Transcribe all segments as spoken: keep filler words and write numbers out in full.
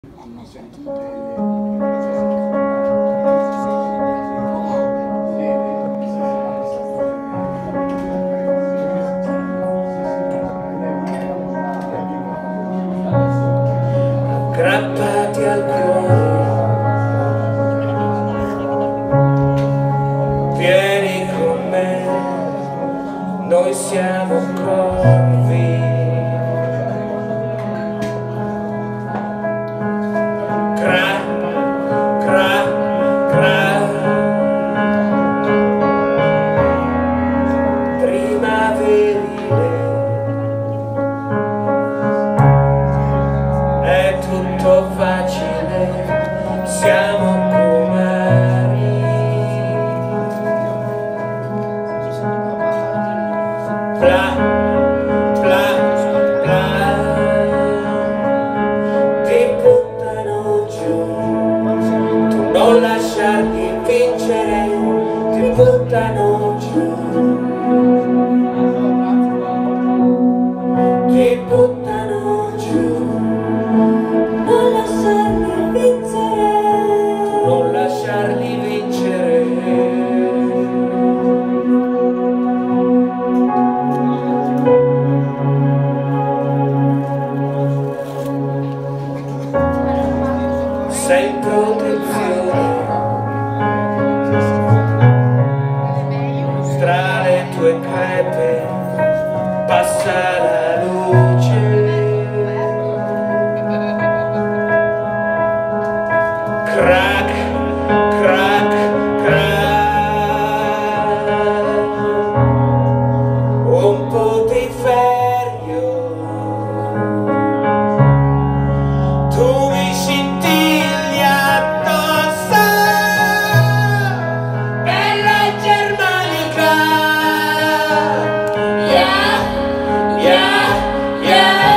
Hanno sentito delle aggrappati al cuore, vieni con me, noi siamo corvi. Cra, cra, cra, primaverile, è tutto facile, siamo comari. Bla, bla, bla, ti buttano giù, tu non lasciarti vincere, ti buttano giù, ti buttano giù, non lasciarli vincere, non lasciarli vincere. Sei in protezione tra le tue crepe, passa la luce. Crack, crack, crack, un putiferio, tu mi scintille addosso, bella germanica, yeah, yeah, yeah.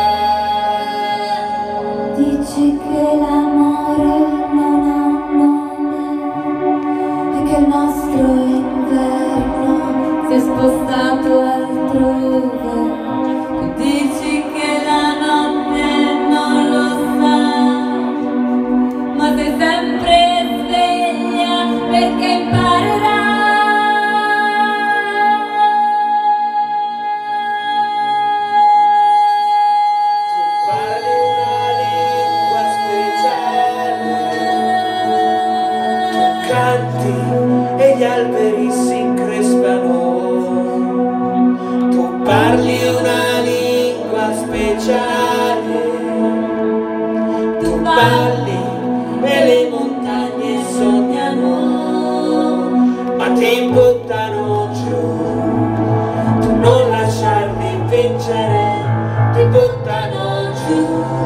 dici che l'amore non ha un nome e che il nostro inverno si è spostato altrove. Tu dici che la notte non lo sa, ma sei sempre sveglia perché imparerà. Parli una lingua speciale, tu canti e gli alberi si increspano. Tu parli una lingua speciale, tu balli e le montagne sognano, ma ti buttano giù, tu non lasciarli vincere, ti buttano giù.